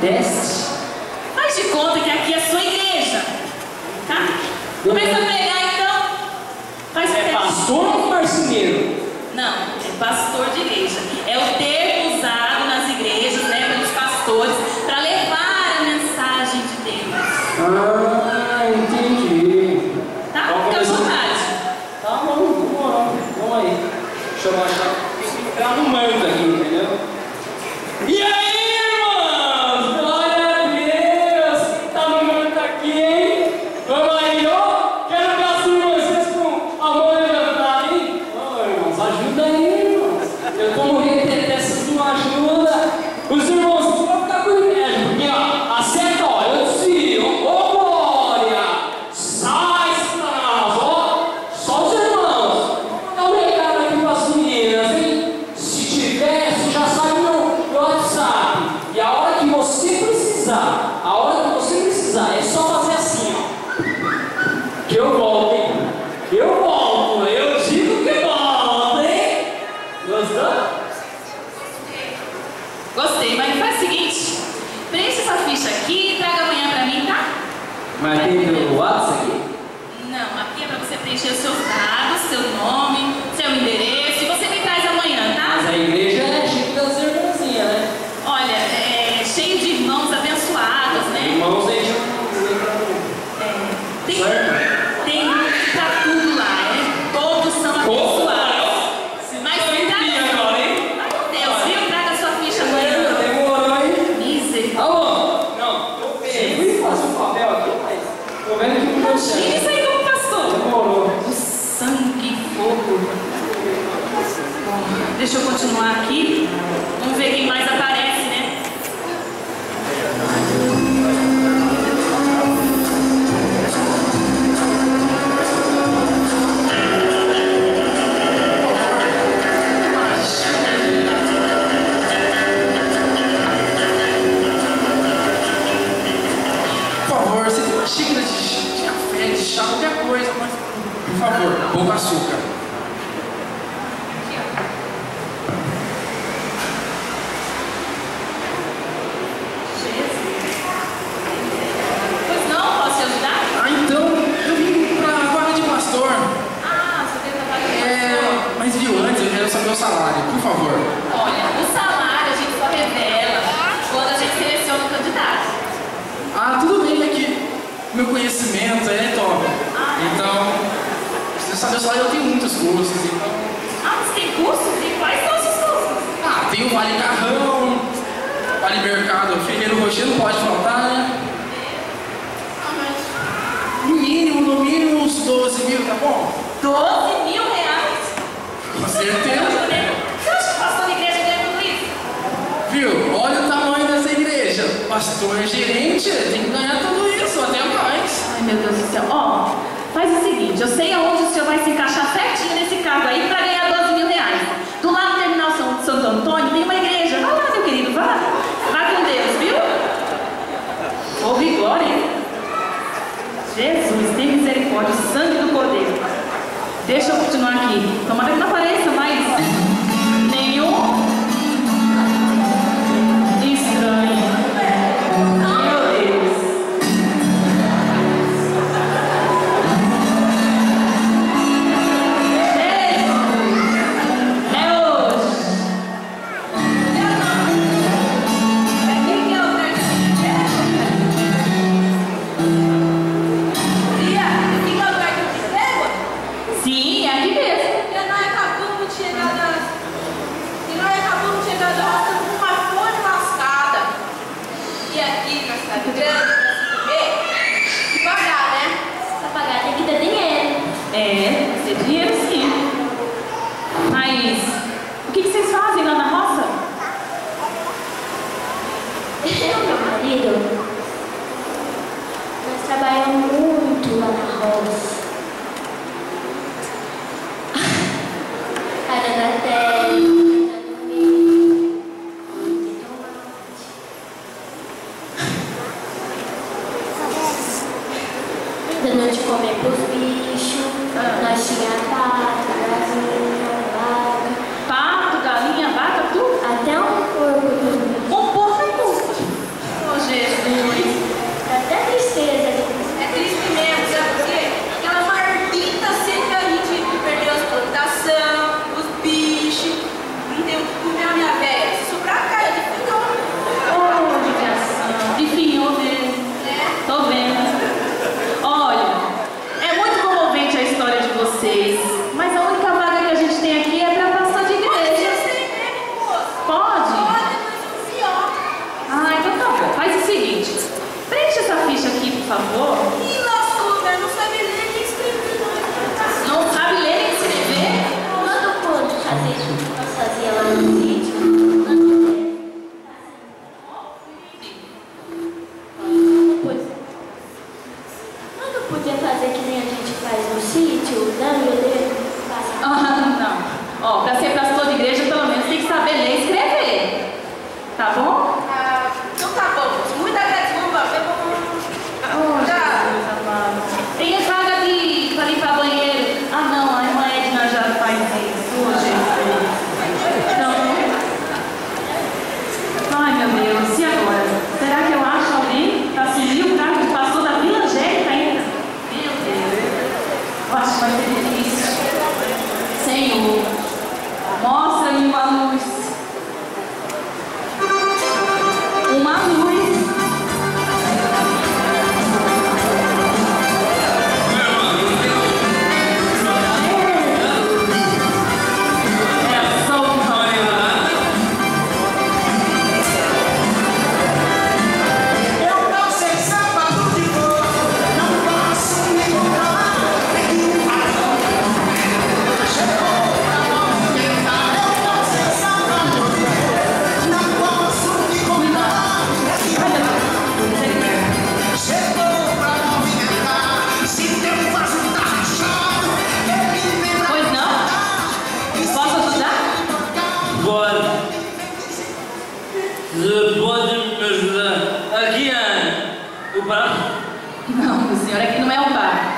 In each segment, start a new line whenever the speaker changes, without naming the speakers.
Teste?
Faz de conta que aqui é a sua igreja, tá? Começa a pregar então. Faz o
É
teste.
pastor ou marceneiro?
Não, é pastor de igreja. É o termo usado nas igrejas, né, pelos pastores, para levar a mensagem de Deus.
Ah, entendi.
Tá? Fica à vontade.
Tá bom, vamos aí. Deixa eu achar. Tem que entrar no manto aqui, entendeu? E aí, irmãos? Glória a Deus! Quem tá no manto aqui, hein? Vamos aí, ó. Quero ver as irmãs com a mão levantada, hein? Ô, irmãos, ajuda aí, irmãos. Eu tô morrendo de testa, vocês não ajudam. Os irmãos, não vão ficar com inveja, porque, ó, acerta, ó, eu desfio. Ô, glória! Sai, Satanás, ó. Só os irmãos. Vou dar um recado aqui pras meninas, hein? Se tiver, você já sabe o meu WhatsApp. E a hora que você precisar, é só fazer assim, ó. Que eu volto, hein? Eu volto, eu digo que volto, hein? Gostou?
Gostei, mas faz o seguinte: preencha essa ficha aqui e traga amanhã pra mim, tá?
Mas tem no WhatsApp aqui?
Não, aqui é pra você preencher os seus dados, seu nome, seu endereço, e você me traz amanhã, tá?
Mas a igreja é chique das irmãzinhas, né?
Olha, é cheio de irmãos abençoados, né?
Irmãos aí já
Tem
certo?
pra tudo lá, né? Todos são abençoados. Mas traga
agora, hein?
Ai, meu Deus, viu? Traga a sua ficha amanhã.
Demorou, hein?
Misericórdia.
Alô? Não, eu fui fazer um papel aqui, mas tô vendo que não deu
Tira
certo.
isso aí como pastor.
Demorou.
O sangue e fogo. Bom, deixa eu continuar aqui. Vamos ver quem mais aparece, né?
Por favor, você tem uma xícara de café, de chá, qualquer coisa, mas por favor, pouco açúcar.
Pois não, posso te ajudar?
Ah, então, eu vim pra vaga de pastor.
Ah, você tem trabalho com pastor.
Mas viu, antes eu quero saber o salário, por favor.
Olha, o salário a gente só revela quando a gente seleciona o candidato.
Ah, tudo bem, é que meu conhecimento é top. Então, você sabe o salário, eu tenho muitos cursos, então...
Ah, você tem curso? E quais são os seus cursos?
Ah, tem o Vale Carrão, Vale Mercado, Ferreiro Rocher não pode faltar, né? No mínimo uns 12 mil, tá bom?
12 mil reais?
Com certeza.
Você acha que pastor de igreja ganha tudo isso?
Viu? Olha o tamanho dessa igreja. Pastor gerente tem que ganhar tudo isso, até mais.
Ai, meu Deus do céu. Ó, faz o seguinte, eu sei aonde o senhor vai se encaixar certinho nesse cargo aí para ganhar 12 mil reais. Do lado do terminal Santo Antônio tem uma igreja. Vai lá, meu querido, vai lá. Vai com Deus, viu? Ouve glória, hein? Jesus, tem misericórdia, o sangue do Cordeiro. Deixa eu continuar aqui. Tomara que não apareça mais nenhum estranho. Meu Deus. Sim, é aqui mesmo. É, ser dinheiro sim. Mas o que vocês fazem lá na roça?
Eu e meu marido, nós trabalhamos muito lá na roça. Arando a terra, plantando milho, de tomate. Dando de comer pros bichos. Nós tínhamos pato, galinha, vaca.
Pato, galinha, vaca, tudo?
Até um porco.
Um porco. Oh,
podia fazer que nem a gente faz no sítio, dando o dedo, passa.
Não. Ó, para ser pastor de igreja, pelo menos tem que saber ler e escrever. Tá bom?
Então tá bom. Muita gratidão,
Oh, Jesus amado. Tem vaga para limpar banheiro. Ah, não, a irmã Edna já faz isso. Oh, Jesus. Então, ai, meu Deus, e agora? Será que eu acho alguém para assumir o cargo de pastor da Vila Angélica ainda? Meu Deus. Eu acho que vai ser difícil. Senhor, mostra-me uma luz. Uma luz. Não, meu senhor, aqui não é um bar.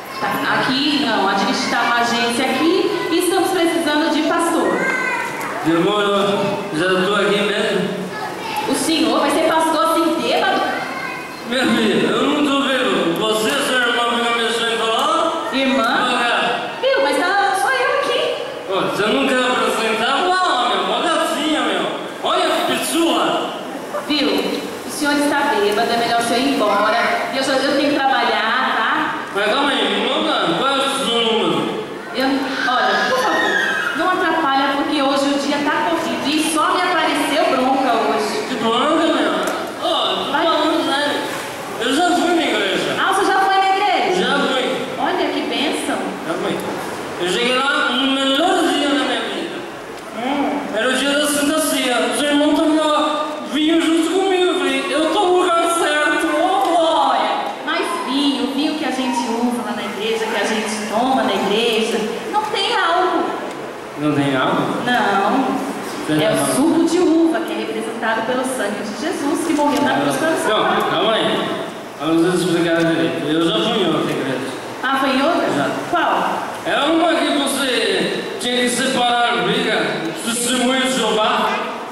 Aqui não, a gente está uma agência aqui e estamos precisando de pastor.
Demorou, já estou aqui mesmo.
O senhor vai ser pastor assim bêbado?
Minha filha, eu não estou vendo. Você, sua irmã, fica mexendo lá?
Irmã? Viu, mas tá só eu aqui.
Ô, você não quer apresentar? Lá, meu, uma gatinha, meu. Olha que pessoa.
Viu, o senhor está bêbado, é melhor o senhor ir embora. E eu tenho que trabalhar, tá?
Mas calma aí, não, qual é o seu número?
Olha, por favor, não atrapalha porque hoje o dia tá corrido e só me apareceu bronca hoje.
Que bronca, meu? Ó, tô falando sério. Eu já fui na igreja.
Ah, você já foi na igreja?
Já fui.
Olha que bênção.
Já fui. Eu cheguei lá no melhor dia da minha vida. Era o dia da Santa Ceia. Os irmãos também lá vinham junto comigo. Eu falei, eu tô no lugar certo.
Olha, mas vinho que a gente usa lá na igreja, que a gente toma na igreja, não tem álcool.
Não tem álcool?
Não. É o suco de uva, que é representado pelo sangue de Jesus, que morreu na cruz para nos salvar.
Não, calma aí. Vamos explicar direito. Eu já fui em outra igreja.
Ah, foi em outra?
Já.
Qual?
É uma que você tinha que separar a briga, testemunho de Jeová.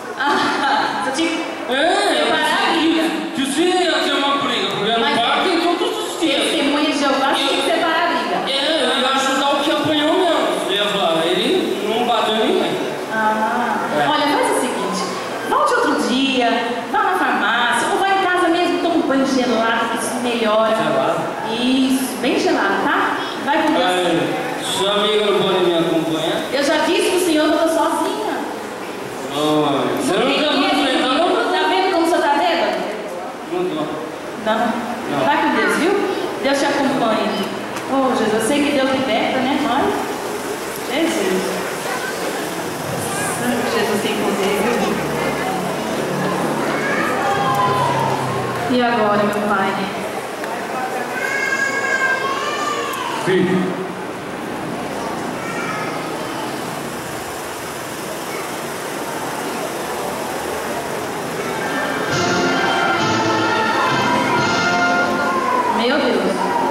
Ah, você tinha que separar a briga.
Que o filho ia ter uma briga, porque no parque tem todos os dias.
Testemunha de Jeová, você tinha que separar a briga.
Eu ia ajudar o que apanhou mesmo. Eu ia falar, ele não bateu ninguém.
Olha, faz o seguinte, volte outro dia, vá na farmácia, ou vai em casa mesmo, toma um banho gelado, que isso melhora.
Gelado?
Isso, bem gelado, tá? Vai com Deus.
Sua amiga não pode me acompanhar?
Eu já disse pro senhor que eu tô sozinha.
Você não tá me enfrentando, não?
Tá vendo como o senhor tá bêbado?
Não tô.
Não. Vai com Deus, viu? Deus te acompanha. Oh, Jesus, eu sei que Deus liberta, né? Olha. Jesus. Jesus tem poder, viu? E agora, meu Pai?
Filho.
Meu Deus.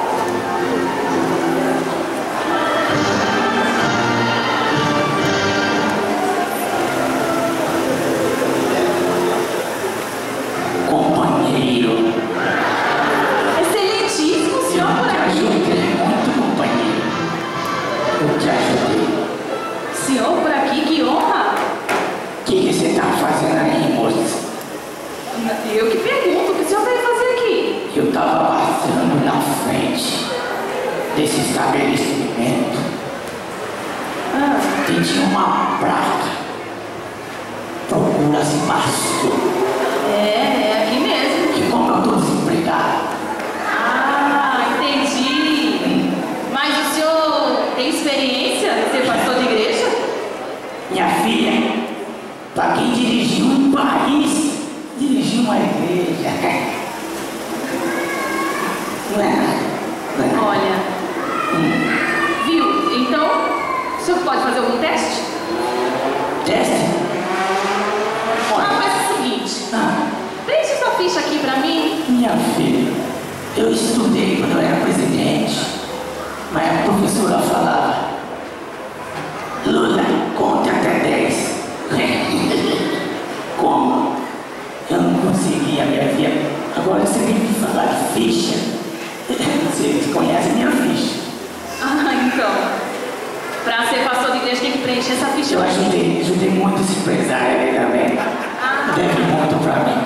Companheiro.
Excelentíssimo senhor por
Eu te
aqui.
ajudei muito, companheiro. Eu te ajudei.
Senhor por aqui, que honra.
O que você está fazendo aí, moça?
Eu que pergunto, o que o senhor veio fazer aqui?
Eu estava passando na frente desse estabelecimento e tinha uma placa. Procura-se pastor.
É aqui mesmo.
E como eu estou desempregado,
Ah, entendi. Mas o senhor tem experiência em ser pastor de igreja?
minha filha, para quem dirigiu um país, dirigiu uma igreja. Não é nada. Não é nada. Minha filha, eu estudei quando eu era presidente, mas a professora falava: Lula, conte até 10. Como? Eu não conseguia, minha filha. Agora você tem que falar de ficha. Você conhece minha ficha.
Ah, então. Pra ser pastor de igreja tem que preencher essa ficha.
Eu ajudei muito esse empresário aí também. Deve muito pra mim.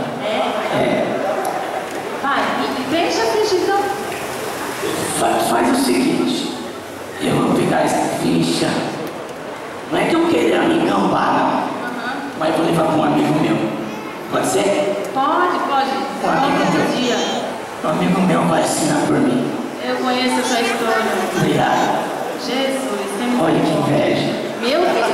Vai, e preenche a ficha então.
Faz o seguinte, eu vou pegar essa ficha. Não é que eu queira me engambar, não. Mas vou levar para um amigo meu. Pode ser?
Pode.
Um amigo
Qualquer
meu.
dia.
Um amigo meu vai assinar por mim.
Eu conheço essa história.
Obrigado.
Jesus, tem muito.
Olha que inveja.
Meu Deus.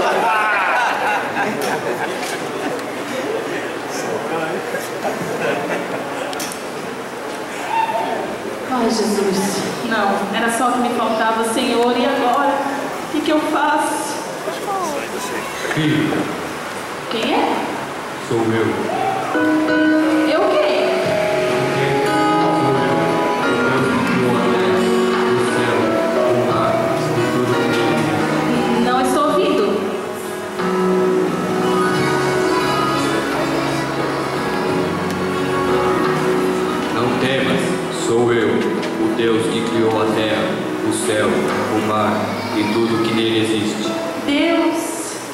Ai, Jesus. Não, era só o que me faltava, Senhor. E agora? O que eu faço?
Filho,
Quem é?
sou eu.
Eu quem?
Sou eu, o Deus que criou a terra, o céu, o mar, e tudo que tem.
Não estou ouvindo.
Não temas, sou eu, o Deus que criou a terra, o céu, o mar e tudo que nele existe.
Deus.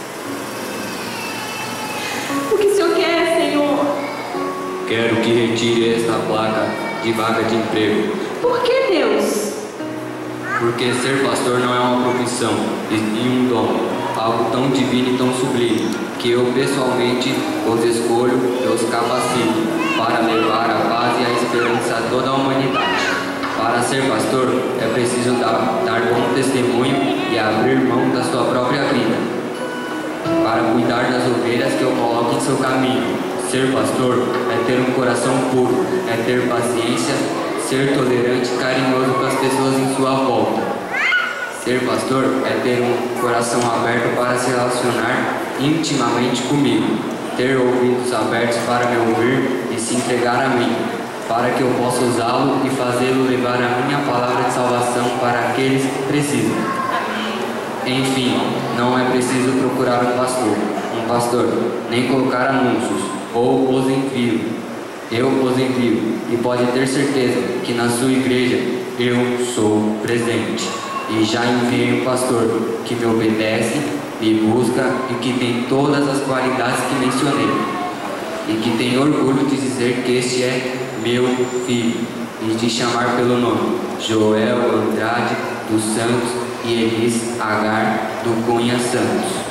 O que o Senhor quer, Senhor?
Quero que retire esta placa de vaga de emprego,
Por que, Deus?
porque ser pastor não é uma profissão e um dom, algo tão divino e tão sublime, que eu pessoalmente os escolho e os capacito para levar a paz e a esperança a toda a humanidade. Para ser pastor é preciso dar bom testemunho e abrir mão da sua própria vida, para cuidar das ovelhas que eu coloco em seu caminho. Ser pastor é ter um coração puro, é ter paciência, ser tolerante e carinhoso com as pessoas em sua volta. Ser pastor é ter um coração aberto para se relacionar intimamente comigo, ter ouvidos abertos para me ouvir e se entregar a mim, para que eu possa usá-lo e fazê-lo levar a minha palavra de salvação para aqueles que precisam. Enfim, não é preciso procurar um pastor, nem colocar anúncios, ou os envio. Eu os envio, e pode ter certeza que na sua igreja eu sou presente. E já enviei um pastor que me obedece, me busca e que tem todas as qualidades que mencionei. E que tem orgulho de dizer que este é meu filho, e de chamar pelo nome Joel Andrade dos Santos e Elis Agar do Cunha Santos.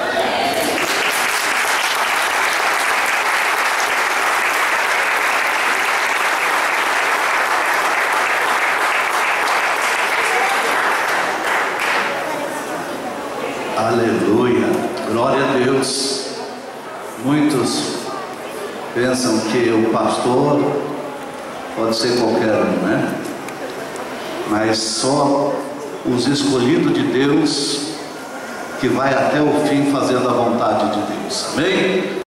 Aleluia, glória a Deus. Muitos pensam que o pastor pode ser qualquer um, né? Mas só os escolhidos de Deus que vai até o fim fazendo a vontade de Deus. Amém?